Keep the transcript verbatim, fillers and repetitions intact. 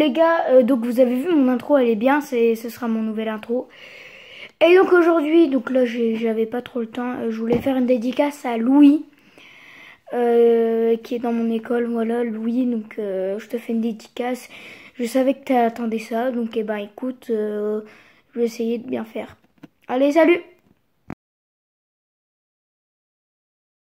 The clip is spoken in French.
les gars, euh, donc vous avez vu mon intro, elle est bien, c'est, ce sera mon nouvel intro. Et donc aujourd'hui, donc là j'avais pas trop le temps, euh, je voulais faire une dédicace à Louis, euh, qui est dans mon école, voilà Louis, donc euh, je te fais une dédicace. Je savais que t'attendais ça, donc eh ben écoute, euh, je vais essayer de bien faire. Allez, salut!